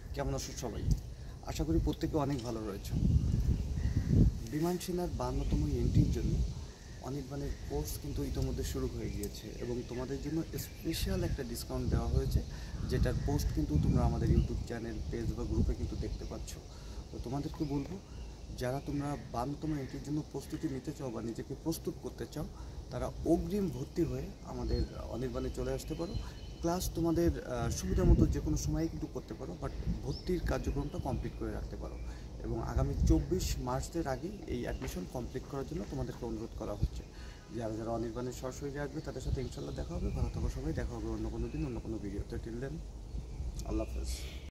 কেমন আছো সবাই? আশা করি প্রত্যেকে অনেক ভালো রয়েছে। বিমান সেনার 52তম এন্ট্রির জন্য অনির্বাণের কোর্স কিন্তু ইতোমধ্যে শুরু হয়ে গিয়েছে এবং তোমাদের জন্য স্পেশাল একটা ডিসকাউন্ট দেওয়া হয়েছে, যেটার পোস্ট কিন্তু তোমরা আমাদের ইউটিউব চ্যানেল, পেজ বা গ্রুপে কিন্তু দেখতে পাচ্ছ। তো তোমাদেরকে বলবো, যারা তোমরা 52তম এন্ট্রির জন্য প্রস্তুতি নিতে চাও বা নিজেকে প্রস্তুত করতে চাও, তারা অগ্রিম ভর্তি হয়ে আমাদের অনির্বাণে চলে আসতে পারো। ক্লাস তোমাদের সুবিধা মতো যে কোনো সময়ে কিন্তু করতে পারো, বাট ভর্তির কার্যক্রমটা কমপ্লিট করে রাখতে পারো। এবং আগামী 24 মার্চের আগে এই অ্যাডমিশন কমপ্লিট করার জন্য তোমাদেরকে অনুরোধ করা হচ্ছে। যারা যারা অনির্বাণের সরাসরি আসবে তাদের সাথে ইনশাল্লাহ দেখা হবে। ভালো থাকো সবাই, দেখা হবে অন্য কোনো দিন অন্য কোনো ভিডিওতে। টিল দেন, আল্লাহ হাফেজ।